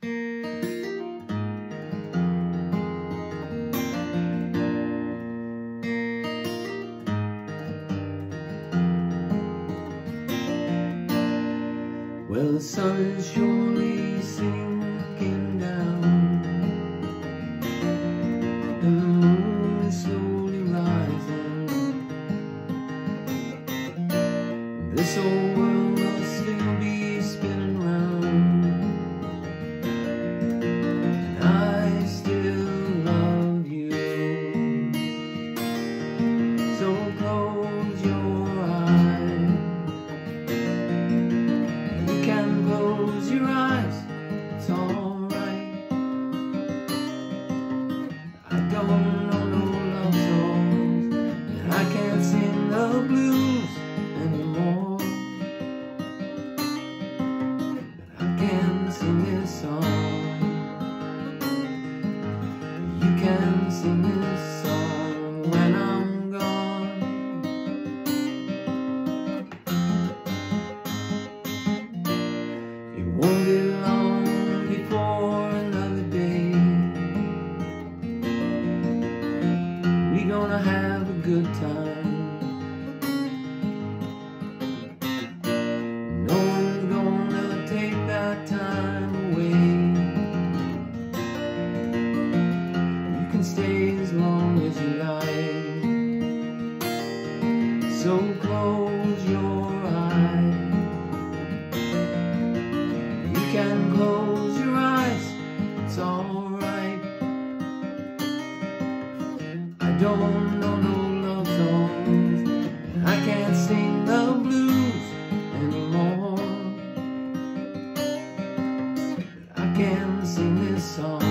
Well, the sun is surely sinking down, and the moon is slowly rising. This old world will still be spinning round, and I still love you. So close your eyes. You can close your eyes, it's alright. I don't know no love songs, and I can't sing the blues anymore, but I can sing this song. You can sing this song when I'm gone. It won't be long before another day. We're gonna have a good time. No one's gonna take that time away. You can stay as long as you like. So close your eyes. You can close your eyes, it's alright. I don't know no love songs, and I can't sing the blues anymore, but I can sing this song.